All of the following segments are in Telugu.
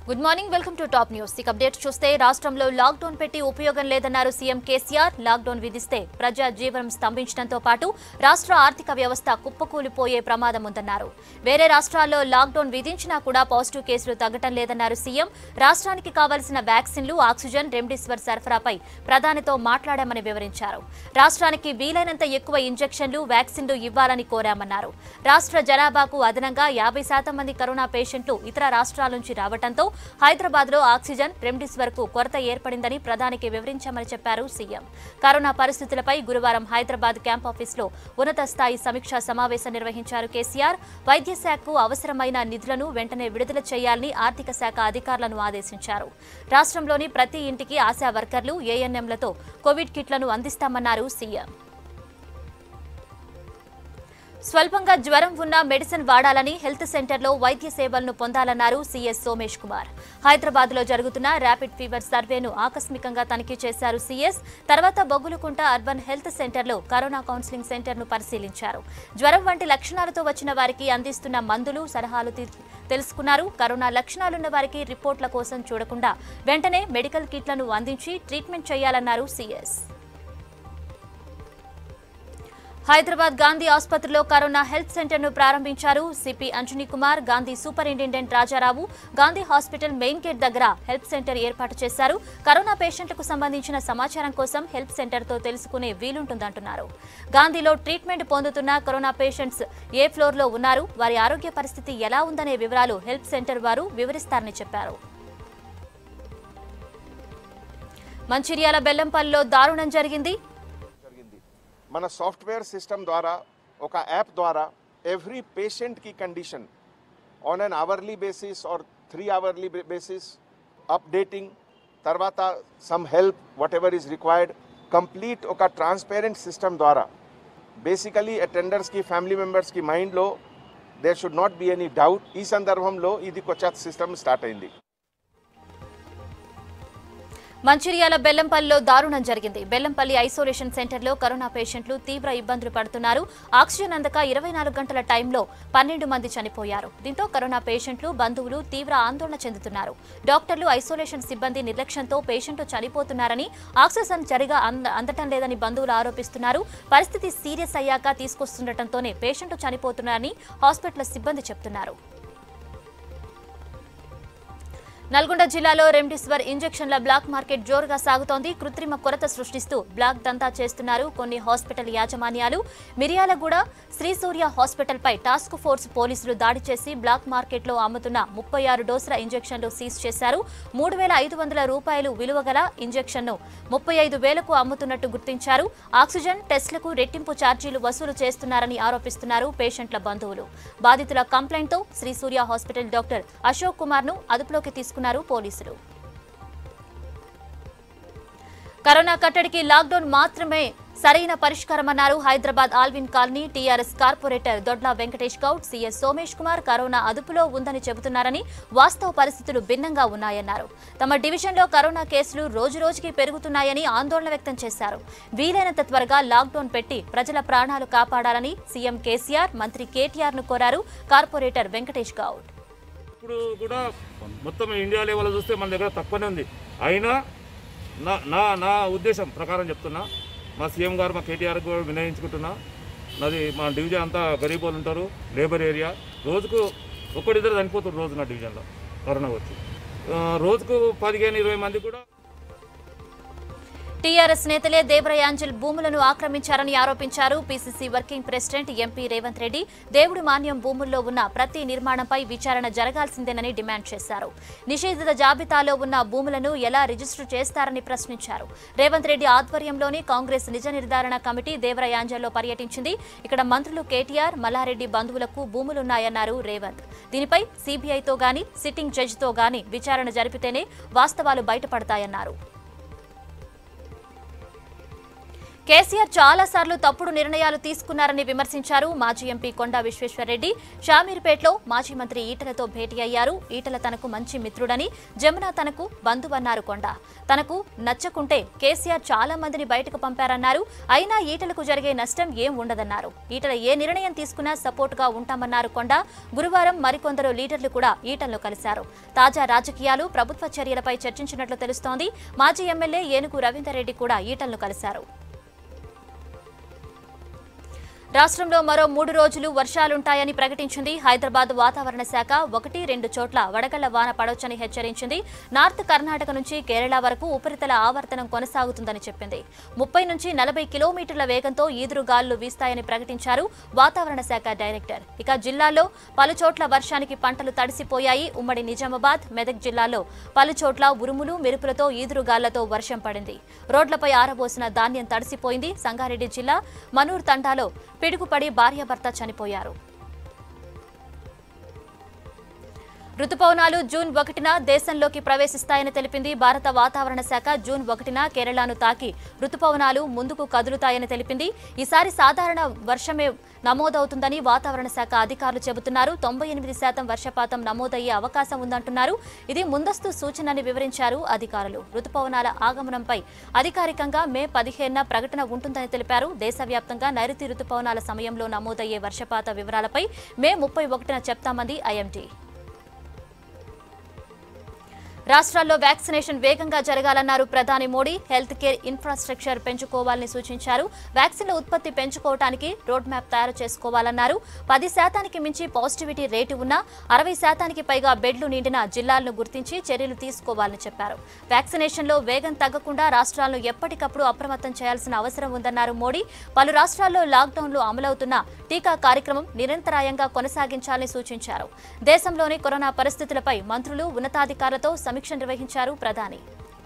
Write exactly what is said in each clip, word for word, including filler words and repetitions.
Good morning welcome to top news ఇక అప్డేట్ చూస్తే రాష్ట్రంలో లాక్ డౌన్ పెట్టి ఉపయోగం లేదన్నారు సీఎం కేసీఆర్ లాక్ డౌన్ విధిస్తే ప్రజా జీవనం స్తంభించడంతో పాటు రాష్ట్ర ఆర్థిక వ్యవస్థ కుప్పకూలిపోయే ప్రమాదం ఉందన్నారు వేరే రాష్ట్రాల్లో లాక్ డౌన్ విధించినా కూడా పాజిటివ్ కేసులు తగ్గటం లేదన్నారు సీఎం రాష్ట్రానికి కావాల్సిన వ్యాక్సిన్లు ఆక్సిజన్ రెమ్డెసివిర్ సరఫరాపై ప్రధానితో మాట్లాడామని వివరించారు రాష్ట్రానికి వీలైనంత ఎక్కువ ఇంజెక్షన్లు వ్యాక్సిన్లు ఇవ్వాలని కోరామన్నారు రాష్ట్ర జనాభాకు అదనంగా యాభై శాతం మంది కరోనా పేషెంట్లు ఇతర రాష్ట్రాల నుంచి రావడంతో హైదరాబాద్ లో ఆక్సిజన్ రెమ్డెసివిర్ కు కొరత ఏర్పడిందని ప్రధానికి వివరించామని చెప్పారు సీఎం కరోనా పరిస్థితులపై గురువారం హైదరాబాద్ క్యాంప్ ఆఫీస్ లో ఉన్నత స్థాయి సమీక్షా సమావేశం నిర్వహించారు కేసీఆర్ వైద్య శాఖకు అవసరమైన నిధులను వెంటనే విడుదల చేయాలని ఆర్థిక శాఖ అధికారులను ఆదేశించారు రాష్ట్రంలోని ప్రతి ఇంటికి ఆశా వర్కర్లు ఏఎన్ఎంలతో కోవిడ్ కిట్లను అందిస్తామన్నారు సీఎం స్వల్పంగా జ్వరం ఉన్న మెడిసిన్ వాడాలని హెల్త్ సెంటర్లో వైద్య సేవలను పొందాలన్నారు సీఎస్ సోమేష్ కుమార్ హైదరాబాద్ లో జరుగుతున్న ర్యాపిడ్ ఫీవర్ సర్వేను ఆకస్మికంగా తనిఖీ చేశారు సీఎస్ తర్వాత బొగ్గులకుంట అర్బన్ హెల్త్ సెంటర్లో కరోనా కౌన్సిలింగ్ సెంటర్ను పరిశీలించారు జ్వరం వంటి లక్షణాలతో వచ్చిన వారికి అందిస్తున్న మందులు సలహాలు తెలుసుకున్నారు కరోనా లక్షణాలున్న వారికి రిపోర్ట్ల కోసం చూడకుండా వెంటనే మెడికల్ కిట్లను అందించి ట్రీట్మెంట్ చేయాలన్నారు సీఎస్ హైదరాబాద్ గాంధీ ఆసుపత్రిలో కరోనా హెల్త్ సెంటర్ ను ప్రారంభించారు CP Anjani Kumar Gandhi superintendent Rajarao Gandhi hospital main gate దగ్గర హెల్త్ సెంటర్ ఏర్పాటు చేశారు కరోనా పేషెంట్లకు సంబంధించిన సమాచారం కోసం హెల్త్ సెంటర్ తో తెలుసుకునే వీలుంటుందంటున్నారు గాంధీలో ట్రీట్మెంట్ పొందుతున్న కరోనా పేషెంట్స్ ఏ ఫ్లోర్ లో ఉన్నారు వారి ఆరోగ్య పరిస్థితి ఎలా ఉందనే వివరాలు హెల్త్ సెంటర్ వారు వివరిస్తారని చెప్పారు మంచిర్యాల బెల్లంపల్లిలో దారుణం జరిగింది మన సాఫ్ట్వేర్ సిస్టమ్ ద్వారా ఒక యాప్ ద్వారా ఎవ్రీ పేషెంట్ की condition on an hourly basis और थ्री अवर्ली बेसिस अपडेटिंग తర్వాత some help whatever is required complete ఒక ట్రాన్స్పరెంట్ సిస్టమ్ ద్వారా బేసికలీ అటెండర్స్ కి ఫ్యామిలీ మెంబర్స్ కి మైండ్ లో there should not be any doubt ఈ సందర్భంలో ఇది కొత్త సిస్టమ్ స్టార్ట్ అయింది మంచిర్యాల బెల్లంపల్లిలో దారుణం జరిగింది బెల్లంపల్లి ఐసోలేషన్ సెంటర్లో కరోనా పేషెంట్లు తీవ్ర ఇబ్బందులు పడుతున్నారు ఆక్సిజన్ అందక ఇరవై నాలుగు గంటల టైంలో పన్నెండు మంది చనిపోయారు దీంతో కరోనా పేషెంట్లు బంధువులు తీవ్ర ఆందోళన చెందుతున్నారు డాక్టర్లు ఐసోలేషన్ సిబ్బంది నిర్లక్ష్యంతో పేషెంట్లు చనిపోతున్నారని ఆక్సిజన్ సరిగా అందటం లేదని బంధువులు ఆరోపిస్తున్నారు పరిస్థితి సీరియస్ అయ్యాక తీసుకొస్తుండటంతోనే పేషెంట్లు చనిపోతున్నారని హాస్పిటల్ సిబ్బంది చెబుతున్నారు నల్గొండ జిల్లాలో రెమ్డెసివిర్ ఇంజెక్షన్ల బ్లాక్ మార్కెట్ జోరుగా సాగుతోంది కృత్రిమ కొరత సృష్టిస్తూ బ్లాక్ దంతా చేస్తున్నారు కొన్ని హాస్పిటల్ యాజమాన్యాలు మిర్యాలగూడ శ్రీ సూర్య హాస్పిటల్ పై టాస్క్ ఫోర్స్ పోలీసులు దాడి చేసి బ్లాక్ మార్కెట్ లో అమ్ముతున్న ముప్పై ఆరు డోసుల ఇంజెక్షన్లు సీజ్ చేశారు మూడు వేల ఐదు వందల రూపాయలు విలువ గల ఇంజెక్షన్ ను ముప్పై ఐదు వేలకు అమ్ముతున్నట్టు గుర్తించారు ఆక్సిజన్ టెస్టులకు రెట్టింపు ఛార్జీలు వసూలు చేస్తున్నారని ఆరోపిస్తున్నారు పేషెంట్ల బంధువులు బాధితుల కంప్లైంట్ తో శ్రీ సూర్య హాస్పిటల్ డాక్టర్ అశోక్ కుమార్ ను అదుపులోకి తీసుకున్నారు పోలీసులు కరోనా కట్టడికి లాక్డౌన్ మాత్రమే సరైన పరిష్కారమన్నారు Hyderabad Allwyn colony TRS corporator Dodla Venkatesh Goud CS Somesh Kumar corona అదుపులో ఉందని చెబుతున్నారని వాస్తవ పరిస్థితులు భిన్నంగా ఉన్నాయన్నారు తమ డివిజన్లో కరోనా కేసులు రోజురోజుకి పెరుగుతున్నాయని ఆందోళన వ్యక్తం చేశారు వీలైనంత త్వరగా లాక్డౌన్ పెట్టి ప్రజల ప్రాణాలు కాపాడాలని సీఎం కేసీఆర్ మంత్రి కేటీఆర్ ను కోరారు కార్పొరేటర్ వెంకటేష్ గౌడ్ ఇప్పుడు కూడా మొత్తం ఇండియా లెవెల్లో చూస్తే మన దగ్గర తక్కువనే ఉంది అయినా నా నా నా ఉద్దేశం ప్రకారం చెప్తున్నా మా సీఎం గారు మా కేటీఆర్ కూడా వినయించుకుంటున్నా నాది మా డివిజన్ అంతా గరీబ్ వాళ్ళు ఉంటారు లేబర్ ఏరియా రోజుకు ఒక్కడిద్దరు చనిపోతారు రోజు నా డివిజన్లో కరోనా వచ్చి రోజుకు పదిహేను ఇరవై మంది కూడా టీఆర్ఎస్ నేతలే దేవరయాంజల్ భూములను ఆక్రమించారని ఆరోపించారు PCC working president MP Revanth Reddy దేవుడి మాన్యం భూముల్లో ఉన్న ప్రతి నిర్మాణంపై విచారణ జరగాల్సిందేనని డిమాండ్ చేశారు నిషేధిత జాబితాలో ఉన్న భూములను ఎలా రిజిస్టర్ చేస్తారని ప్రశ్నించారు రేవంత్ రెడ్డి ఆధ్వర్యంలోని కాంగ్రెస్ నిజ నిర్ధారణ కమిటీ దేవరయాంజల్లో పర్యటించింది ఇక్కడ మంత్రులు కేటీఆర్ మల్లారెడ్డి బంధువులకు భూములున్నాయన్నారు రేవంత్ దీనిపై సీబీఐతో గాని సిట్టింగ్ జడ్జితో గాని విచారణ జరిపితేనే వాస్తవాలు బయటపడతాయన్నారు కేసీఆర్ చాలా సార్లు తప్పుడు నిర్ణయాలు తీసుకున్నారని విమర్శించారు మాజీ ఎంపీ కొండా విశ్వేశ్వరరెడ్డి. షామీర్పేటలో మాజీ మంత్రి ఈటలతో భేటీ అయ్యారు. ఈటల తనకు మంచి మిత్రుడని, జమున తనకు బంధువన్నారు కొండా. తనకు నచ్చకుంటే కేసీఆర్ చాలా మందిని బయటకు పంపారన్నారు. అయినా ఈటలకు జరిగే నష్టం ఏం ఉండదన్నారు. ఈటల ఏ నిర్ణయం తీసుకున్నా సపోర్టుగా ఉంటామన్నారు కొండా. గురువారం మరికొందరు లీడర్లు కూడా ఈటలను కలిశారు. తాజా రాజకీయాలు, ప్రభుత్వ చర్యలపై చర్చించినట్లు తెలుస్తోంది. మాజీ ఎమ్మెల్యే ఏనుగు రవీందర్ రెడ్డి కూడా ఈటలను కలిశారు. రాష్ట్రంలో మరో మూడు రోజులు వర్షాలుంటాయని ప్రకటించింది హైదరాబాద్ వాతావరణ శాఖ. ఒకటి రెండు చోట్ల వడగళ్ల వాన పడొచ్చని హెచ్చరించింది. నార్త్ కర్ణాటక నుంచి కేరళ వరకు ఉపరితల ఆవర్తనం కొనసాగుతుందని చెప్పింది. ముప్పై నుంచి నలభై కిలోమీటర్ల వేగంతో ఈదురుగాలులు వీస్తాయని ప్రకటించారు వాతావరణ శాఖ డైరెక్టర్. ఇక జిల్లాల్లో పలుచోట్ల వర్షానికి పంటలు తడిసిపోయాయి. ఉమ్మడి నిజామాబాద్, మెదక్ జిల్లాల్లో పలుచోట్ల ఉరుములు, మెరుపులతో ఈదురుగాళ్లతో వర్షం పడింది. రోడ్లపై ఆరబోసిన ధాన్యం తడిసిపోయింది. సంగారెడ్డి జిల్లా మనూర్ తండాలో పిడుగుపడి భార్యాభర్త చనిపోయారు. రుతుపవనాలు జూన్ ఒకటిన దేశంలోకి ప్రవేశిస్తాయని తెలిపింది భారత వాతావరణ శాఖ. జూన్ ఒకటిన కేరళను తాకి రుతుపవనాలు ముందుకు కదులుతాయని తెలిపింది. ఈసారి సాధారణ వర్షమే నమోదవుతుందని వాతావరణ శాఖ అధికారులు చెబుతున్నారు. తొంభై ఎనిమిది శాతం వర్షపాతం నమోదయ్యే అవకాశం ఉందంటున్నారు. ఇది ముందస్తు సూచనని వివరించారు అధికారులు. రుతుపవనాల ఆగమనంపై అధికారికంగా మే పదిహేనున ప్రకటన ఉంటుందని తెలిపారు. దేశవ్యాప్తంగా నైరుతి రుతుపవనాల సమయంలో నమోదయ్యే వర్షపాత వివరాలపై మే ముప్పై ఒకటిన చెప్తామంది ఐఎండీ. రాష్ట్రాల్లో వ్యాక్సినేషన్ వేగంగా జరగాలన్నారు ప్రధాని మోడీ. హెల్త్ కేర్ ఇన్ఫ్రాస్ట్రక్చర్ పెంచుకోవాలని సూచించారు. వ్యాక్సిన్ల ఉత్పత్తి పెంచుకోవడానికి రోడ్ మ్యాప్ తయారు చేసుకోవాలన్నారు. పది శాతానికి మించి పాజిటివిటీ రేటు ఉన్న అరవై శాతానికి పైగా బెడ్లు నిండిన జిల్లాలను గుర్తించి చర్యలు తీసుకోవాలని చెప్పారు. వ్యాక్సినేషన్లో వేగం తగ్గకుండా రాష్ట్రాలను ఎప్పటికప్పుడు అప్రమత్తం చేయాల్సిన అవసరం ఉందన్నారు మోడీ. పలు రాష్ట్రాల్లో లాక్డౌన్లు అమలవుతున్న టీకా కార్యక్రమం నిరంతరాయంగా కొనసాగించాలని సూచించారు. దేశంలోని కరోనా పరిస్థితులపై మంత్రులు, ఉన్నతాధికారులతో సమీక్ష నిర్వహించారు ప్రధాని.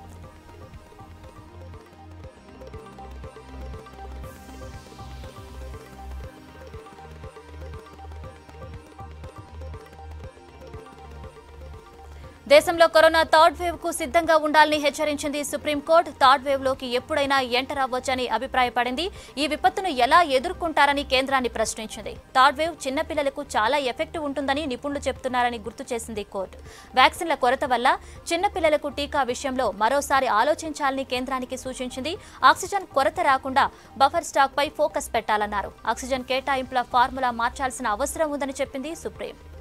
దేశంలో కరోనా థర్డ్ వేవ్ కు సిద్ధంగా ఉండాలని హెచ్చరించింది సుప్రీంకోర్టు. థర్డ్ వేవ్ లోకి ఎప్పుడైనా ఎంటర్ అవ్వొచ్చని అభిప్రాయపడింది. ఈ విపత్తును ఎలా ఎదుర్కొంటారని కేంద్రాన్ని ప్రశ్నించింది. థర్డ్ వేవ్ చిన్నపిల్లలకు చాలా ఎఫెక్టివ్ ఉంటుందని నిపుణులు చెబుతున్నారని గుర్తు చేసింది కోర్టు. వ్యాక్సిన్ల కొరత వల్ల చిన్నపిల్లలకు టీకా విషయంలో మరోసారి ఆలోచించాలని కేంద్రానికి సూచించింది. ఆక్సిజన్ కొరత రాకుండా బఫర్ స్టాక్ పై ఫోకస్ పెట్టాలన్నారు. ఆక్సిజన్ కేటాయింపుల ఫార్ములా మార్చాల్సిన అవసరం ఉందని చెప్పింది సుప్రీం.